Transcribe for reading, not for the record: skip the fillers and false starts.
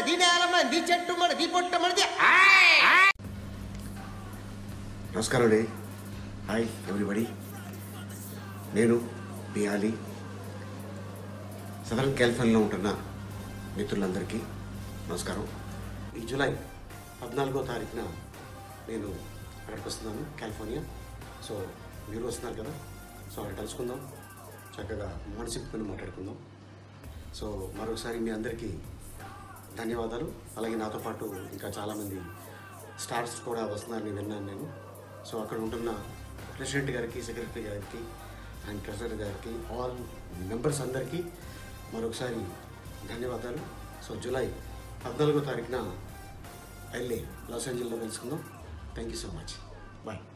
మనది, నేల మనది, చెట్టు మనది, పొట్ట మనది. నమస్కారం అండి. Hi everybody. నేను బియాలి. సదరన్ కాలిఫోర్నియాలో ఉంటున్న మిత్రులందరికీ నమస్కారం. ఈ జూలై 14వ తారీఖున నేను అక్కడికి వస్తున్నాను, కాలిఫోర్నియా. సో మీరు వస్తున్నారు కదా, సో అక్కడ కలుసుకుందాం, చక్కగా మనసుకుని మాట్లాడుకుందాం. సో మరొకసారి మీ అందరికీ ధన్యవాదాలు. అలాగే నాతో పాటు ఇంకా చాలామంది స్టార్స్ కూడా వస్తున్నారని విన్నాను నేను. సో అక్కడ ఉంటున్న ప్రెసిడెంట్ గారికి, సెక్రటరీ గారికి అండ్ ట్రెజరర్ గారికి, ఆల్ మెంబర్స్ అందరికీ మరొకసారి ధన్యవాదాలు. సో జూలై 14వ తారీఖున LA, లాస్ ఏంజల్స్లో కలుసుకుందాం. Thank you so much. Bye.